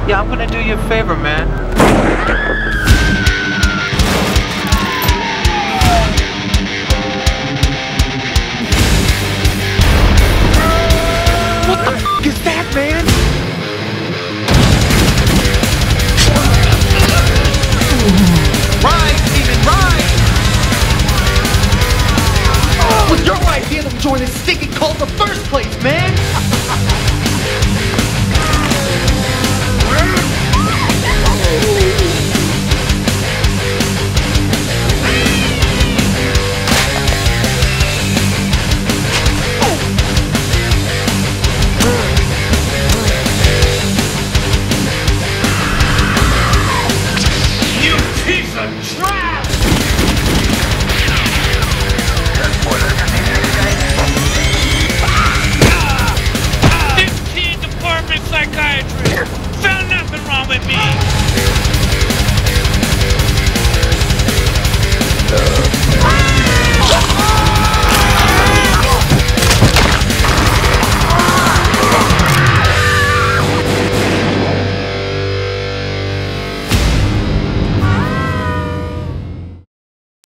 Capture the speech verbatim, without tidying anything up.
Yeah, I'm gonna do you a favor, man. What the f is that, man? Rise, demon, rise! It was your idea to join this stinking cult in the first place, man!